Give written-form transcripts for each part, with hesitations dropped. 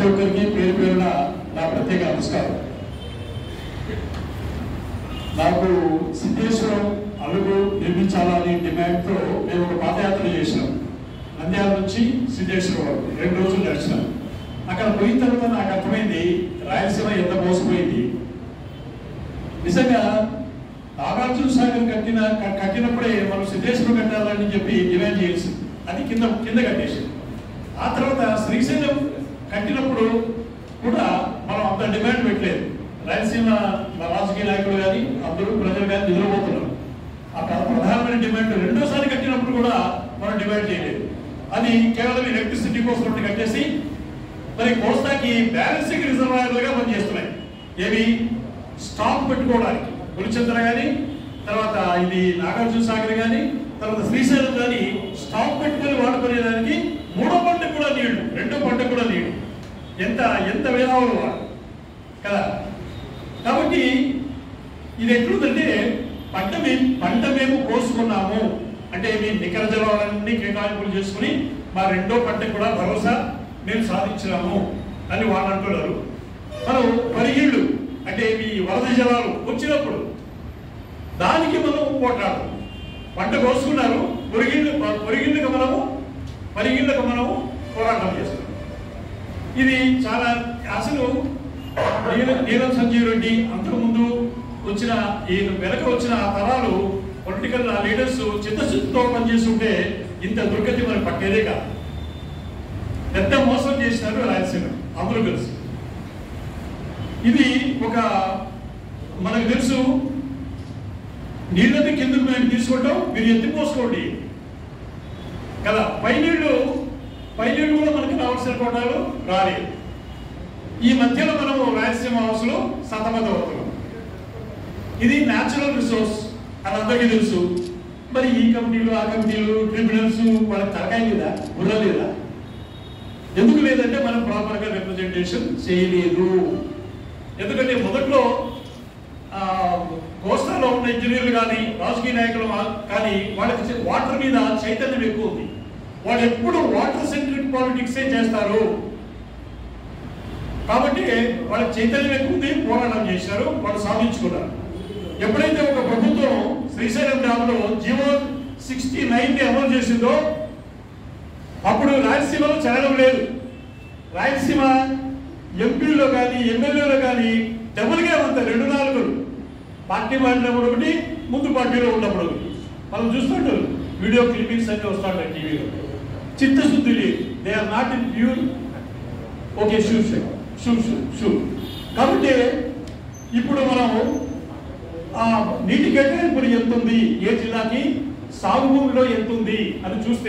ఒక్కరికి పేరు పేరున నా ప్రత్యేక నమస్కారం. నాకు సిద్ధేశ్వరం అలుగు నిర్మించాలని డిమాండ్తో మేము ఒక పాదయాత్ర చేసినాం. నంద్యాల నుంచి సిద్ధేశ్వరం వరకు 2 రోజులు నడిచినాం. అక్కడ పోయిన తర్వాత నాకు అర్థమైంది రాయలసీమ ఎంత మోసపోయింది. నిజంగా నాగార్జున సాగర్ కట్టినప్పుడే మనం సిద్ధేశ్వరం కట్టాలని చెప్పి డిమాండ్ చేయాల్సింది. అది కింద కట్టేసింది. ఆ తర్వాత శ్రీశైలం కట్టినప్పుడు కూడా మనం అంత డిమాండ్ పెట్టలేదు. రాయలసీమ రాజకీయ నాయకులు కానీ అందరూ ప్రజలు కానీ నిద్రపోతున్నారు. ఆ ప్రధానమైన డిమాండ్ రెండోసారి కట్టినప్పుడు కూడా మనం డిమాండ్ చేయలేదు. అది కేవలం ఎలక్ట్రిసిటీ కోసం కట్టేసి మరి కోస్తాకి బ్యాలెన్సింగ్ రిజర్వాయర్లుగా పనిచేస్తున్నాయి. ఏవి స్టాక్ పెట్టుకోవడానికి పులిచంద్ర కానీ, తర్వాత ఇది నాగార్జున సాగర్ కానీ, తర్వాత శ్రీశైలం కానీ స్టాక్ పెట్టుకొని వాడుకునేదానికి 3వ పంటకు కూడా నీళ్లు, 2వ పంటకు కూడా నీళ్లు. ఎంత వేలావులు వాడు కదా. కాబట్టి ఇది ఎట్లుందంటే పంట మేము కోసుకున్నాము అంటే మేము నికర జలాలన్నీ కేటాయింపులు చేసుకుని మా 2వ పంటకు కూడా భరోసా మేము సాధించినాము అని వాళ్ళు అంటున్నారు. మనం పరిగిళ్ళు అంటే ఈ వరద జలాలు వచ్చినప్పుడు దానికి మనం పోట్లాడతాం. పంట కోసుకున్నారు, పరిగిళ్ళకు మనము పోరాటం చేస్తున్నాం. ఇది చాలా అసలు నీలం సంజీవ్ రెడ్డి అంతకుముందు వచ్చిన ఈ వెనక వచ్చిన ఆ తరాలు పొలిటికల్ లీడర్స్ చిత్తశుద్ధితో పనిచేస్తుంటే ఇంత దుర్గతి మనకు పట్టేదే కాదు. పెద్ద మోసం చేసినారు రాయలసీమ అందరూ కలిసి. ఇది ఒక మనకు తెలుసు, నీళ్ళని కిందకు మేము తీసుకుంటాం, మీరు ఎత్తిపోసుకోండి కదా. పైనీళ్ళు కూడా మనకు రావాల్సిన కోటాలు రాలేదు. ఈ మధ్యలో మనము రాయలసీమ హౌస్లో సతమతమవుతున్నాం. ఇది న్యాచురల్ రిసోర్స్ అని అందరికీ తెలుసు. మరి ఈ కమిటీలు ఆ కమిటీలు ట్రిబ్యునల్స్ వాళ్ళకి తరకాయ లేదా, బుర్ర లేదా? ఎందుకు లేదంటే మనం ప్రాపర్గా రిప్రజెంటేషన్ చేయలేదు. ఎందుకంటే మొదట్లో కోస్తాలో ఉన్న ఇంజనీర్లు కానీ రాజకీయ నాయకులు కానీ వాళ్ళకి వాటర్ మీద చైతన్యం ఎక్కువ ఉంది. వాళ్ళు ఎప్పుడు వాటర్ సెంట్రిక్ పాలిటిక్సే చేస్తారు. కాబట్టి వాళ్ళకి చైతన్యం ఎక్కువ ఉంది, పోరాటం చేశారు, వాళ్ళు సాధించుకున్నారు. ఎప్పుడైతే ఒక ప్రభుత్వం శ్రీశైలం డ్యామ్లో జీవో 69ని అమలు చేసిందో అప్పుడు రాయలసీమలో చలనం లేదు. రాయలసీమ ఎంపీలో కానీ ఎమ్మెల్యేలో కానీ డబుల్గా ఉంది. 2-4 పార్టీ మారినప్పుడు ఒకటి, ముందు పార్టీలో ఉన్నప్పుడు ఒకటి. మనం చూస్తుంటాం వీడియో క్లిప్పింగ్స్ అన్నీ వస్తుంటాయి టీవీలో. చిత్తశుద్ధి లేదు. They are not in pure okay sure. కాబట్టి ఇప్పుడు మనము నీటి కేటాయింపులు ఎంత ఉంది, ఏ జిల్లాకి సాగు భూమిలో ఎంత ఉంది అని చూస్తే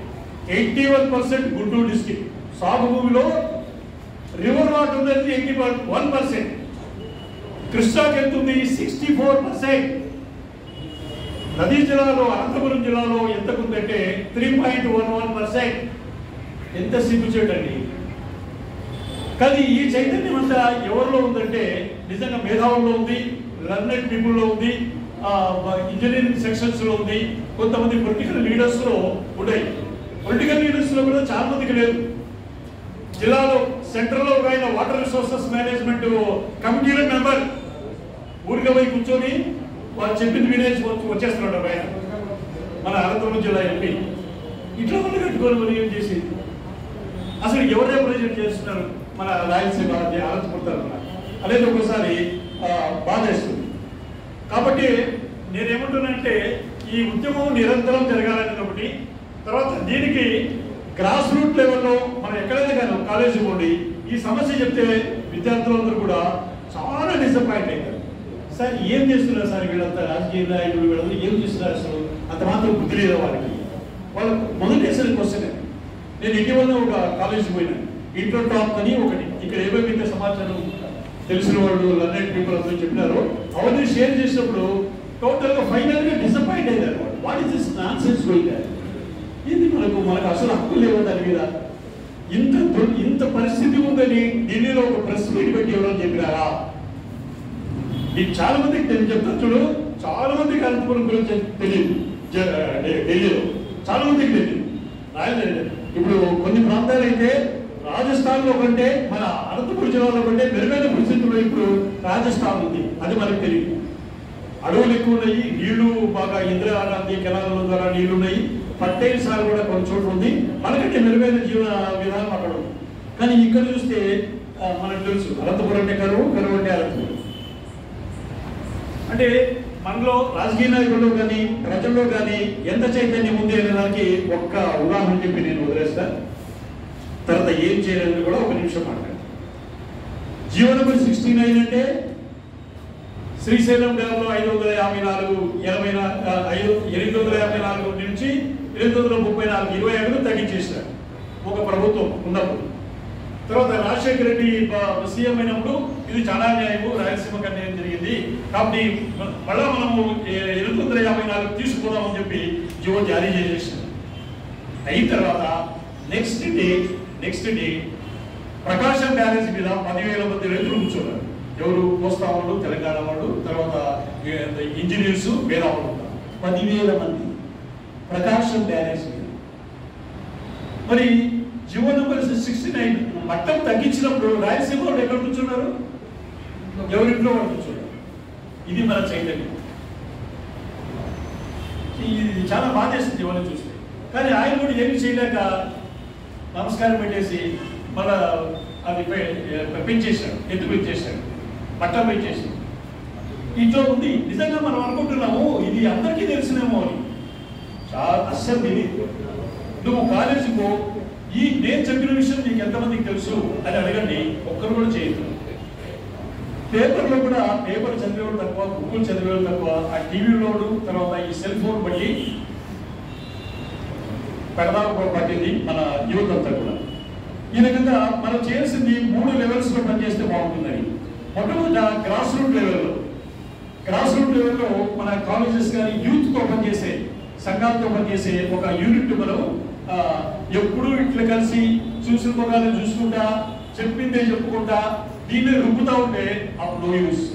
81% గుంటూరు డిస్ట్రిక్ట్ సాగు భూమిలో, రివర్ వాటర్ అనేది 81%, కృష్ణాకి ఎంత ఉంది 64%, నదీ జిల్లాలో అనంతపురం జిల్లాలో ఎంతకుందంటే 3.11%. ఎంత సిగ్గుచేటండి. కానీ ఈ చైతన్యం అంతా ఎవరిలో ఉందంటే నిజంగా మేధావుల్లో ఉంది, లర్నెడ్ పీపుల్లో ఉంది, ఇంజనీరింగ్ సెక్షన్స్లో ఉంది, కొంతమంది పొలిటికల్ లీడర్స్లో ఉన్నాయి. పొలిటికల్ లీడర్స్లో కూడా చాలా మందికి లేదు. జిల్లాలో సెంట్రల్లో ఆయన వాటర్ రిసోర్సెస్ మేనేజ్మెంట్ కమిటీలో మెంబర్, ఊరిగా పోయి కూర్చొని వాళ్ళు చెప్పింది వినేజ్ వచ్చేస్తున్నాడు ఆయన, మన అనంతపురం జిల్లా ఎంపీ. ఇట్లా వాళ్ళు కట్టుకొని మరి ఏం చేసి అసలు ఎవరు రిప్రజెంట్ చేస్తున్నారు మన రాయలసీమ అనంతపురం అనేది ఒకసారి బాధేస్తుంది. కాబట్టి నేనేమంటున్నానంటే ఈ ఉద్యమం నిరంతరం జరగాలని ఒకటి, తర్వాత దీనికి గ్రాస్ రూట్ లెవెల్లో మనం ఎక్కడైనా కానీ కాలేజీ పోండి ఈ సమస్య చెప్తే విద్యార్థులందరూ కూడా చాలా డిసప్పాయింట్ అవుతారు. సార్ ఏం చేస్తున్నారు సార్ వీళ్ళంతా రాజకీయ నాయకులు, వీళ్ళందరూ ఏం చేస్తున్నారు అసలు అంత మాత్రం బుద్ధి లేదా వాళ్ళకి? వాళ్ళు మొదటి వేసిన క్వశ్చన్. నేను ఇటీవల ఒక కాలేజీ పోయినా, ఇంట్లో టాప్ అని ఒకటి, ఇక్కడ ఏమైతే సమాచారం తెలిసిన వాళ్ళు లర్నెడ్ పీపుల్ అందరూ చెప్పినారు, అవన్నీ షేర్ చేసినప్పుడు టోటల్గా ఫైనల్గా డిసప్పాయింట్ అయ్యారు. What is this nonsense going? ఇది మనకు అసలు హక్కు లేవు దాని మీద. ఇంత పరిస్థితి ఉందని ఢిల్లీలో ఒక ప్రెస్ మీట్ పెట్టి ఎవరని చెప్పినారా? ఇది చాలా మందికి చెప్తాను చూడు, చాలా మందికి అనంతపురం గురించి తెలియదు. ఢిల్లీలో చాలా మందికి తెలియదు. ఇప్పుడు కొన్ని ప్రాంతాలు అయితే రాజస్థాన్లో కంటే మన అనంతపురం జిల్లాలో కంటే మెరుగైన పరిస్థితుల్లో ఇప్పుడు రాజస్థాన్ ఉంది. అది మనకు తెలియదు. అడవులు ఎక్కువ ఉన్నాయి, నీళ్లు బాగా ఇందిరాగాంధీ కెనాల ద్వారా నీళ్లు ఉన్నాయి, పట్టేలు సాగు కూడా కొన్ని చోట్ల ఉంది. మనకంటే మెరుగైన జీవన విధానం అక్కడ ఉంది. కానీ ఇక్కడ చూస్తే మనకు తెలుసు అనంతపురం అంటే కరువు, కరువు అంటే అనంతపురం. అంటే మనలో రాజకీయ నాయకుల్లో కానీ ప్రజల్లో కానీ ఎంత చైతన్యం ఉంది అనే దానికి ఒక్క ఉదాహరణ చెప్పి నేను వదిలేస్తాను. తర్వాత ఏం చేయాలని కూడా ఒక నిమిషం మాట్లాడతాను. జీవో నెంబర్ 69 అంటే శ్రీశైలం డ్యాంలో 554 నుంచి 834 20 అడుగులు తగ్గించేశారు ఒక ప్రభుత్వం ఉన్నప్పుడు. తర్వాత రాజశేఖర రెడ్డి సీఎం అయినప్పుడు ఇది చాలా న్యాయము, రాయలసీమకు అన్యాయం జరిగింది కాబట్టి మళ్ళా మనము 854 తీసుకుపోదామని చెప్పి జీవో జారీ చేసేసారు. అయిన తర్వాత నెక్స్ట్ డే ప్రకాశం బ్యారేజ్ మీద 10,000 మంది రైతులు కూర్చున్నారు. ఎవరు? కోస్తా వాళ్ళు, తెలంగాణ వాళ్ళు, తర్వాత ఇంజనీర్స్, వేదావాళ్ళు 10,000 మంది ప్రకాశం బ్యారేజ్ మీద. మరి జీవో నెంబర్ 69 మట్టం తగ్గించినప్పుడు రాయలసీమ వాళ్ళు ఎక్కడ కూర్చున్నారు? ఎవరింట్లో వాళ్ళు కూర్చున్నారు. ఇది మన చైతన్యం. ఇది చాలా బాధేస్తుంది జీవనం చూస్తే. కానీ ఆయన కూడా ఏమి చేయలేక నమస్కారం పెట్టేసి మళ్ళా అది పెంచేశాడు, ఎత్తు పెంచేశాడు, పట్టం పెంచేసి. ఇంట్లో ఉంది. నిజంగా మనం అనుకుంటున్నాము ఇది అందరికీ తెలిసినేమో అని. చాలా అస్సలు తెలియదు. నువ్వు కాలేజీకో నేను చెప్పిన విషయం నీకు ఎంతమందికి తెలుసు అని అడగండి, ఒక్కరు కూడా చేయదు. పేపర్లో కూడా పేపర్ చదివేవాడు తక్కువ, బుక్కులు చదివేవాడు తక్కువ. ఆ టీవీలోడు తర్వాత ఈ సెల్ ఫోన్ బట్టి పెడదాపు పట్టింది మన యువత అంతా కూడా. ఈ రకంగా మనం చేయాల్సింది 3 లెవెల్స్లో పనిచేస్తే బాగుంటుందని. మొట్టమొదట గ్రాస్ రూట్ లెవెల్లో మన కాలేజెస్ కానీ యూత్తో పనిచేసే, సంఘాలతో పనిచేసే ఒక యూనిట్ మనం ఎప్పుడు ఇట్లా కలిసి చూసిన మొగాలు చూసుకుంటా, చెప్పిందే చెప్పుకుంటా దీన్ని రుబ్బుతా ఉంటే అప్పుడు యూస్.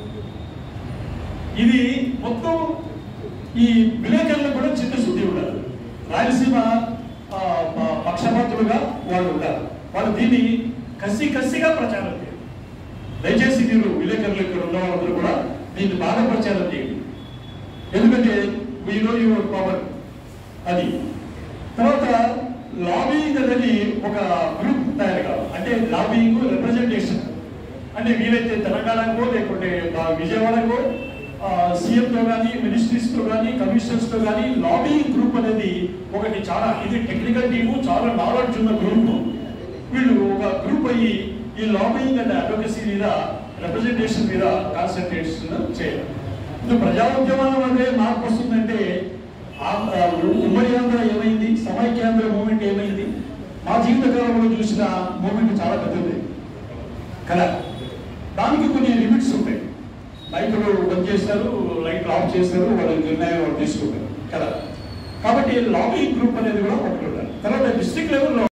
ఇది మొత్తం ఈ విలేకరులకు కూడా చిత్తశుద్ధి ఉండాలి. రాయలసీమ పక్షపాతులుగా వాళ్ళు ఉంటారు. వాళ్ళు దీన్ని కసిగా ప్రచారం చేయాలి. దయచేసి మీరు విలేకరులు ఇక్కడ ఉన్న వాళ్ళందరూ కూడా దీన్ని బాగా ప్రచారం చేయండి. ఎందుకంటే వీ నో యువర్ పవర్. అది తర్వాత లాబింగ్ అనేది ఒక గ్రూప్ తయారు కావాలి. అంటే లాబింగ్ రిప్రజెంటేషన్ అంటే వీలైతే తెలంగాణకో లేకుంటే విజయవాడకో సీఎంతో కానీ మినిస్ట్రీస్తో కానీ కమిషనర్స్తో కానీ లాబింగ్ గ్రూప్ అనేది ఒకటి. చాలా ఇది టెక్నికల్ టీము, చాలా నాలెడ్జ్ ఉన్న గ్రూప్. వీళ్ళు ఒక గ్రూప్ అయ్యి ఈ లాబింగ్ అండ్ అడ్వొకసీ మీద, రిప్రజెంటేషన్ మీద కాన్సన్ట్రేషన్ చేయాలి. ఇప్పుడు ప్రజా ఉద్యమాల వల్లే మార్పు వస్తుందంటే ఉమ్మడి ఆంధ్ర ఏమైంది, సమైక్యాంధ్ర మూవ్మెంట్ ఏమైంది, మా జీవిత కాలంలో చూసిన మూవ్మెంట్ చాలా పెద్దది కదా. దానికి కొన్ని లిమిట్స్ ఉంటాయి. లైట్లు బంద్ చేస్తారు, లైట్లు ఆఫ్ చేస్తారు, వాళ్ళ నిర్ణయం వాళ్ళు తీసుకుంటారు కదా. కాబట్టి లాబింగ్ గ్రూప్ అనేది కూడా ఒకటి ఉండాలి. తర్వాత డిస్ట్రిక్ట్ లెవెల్లో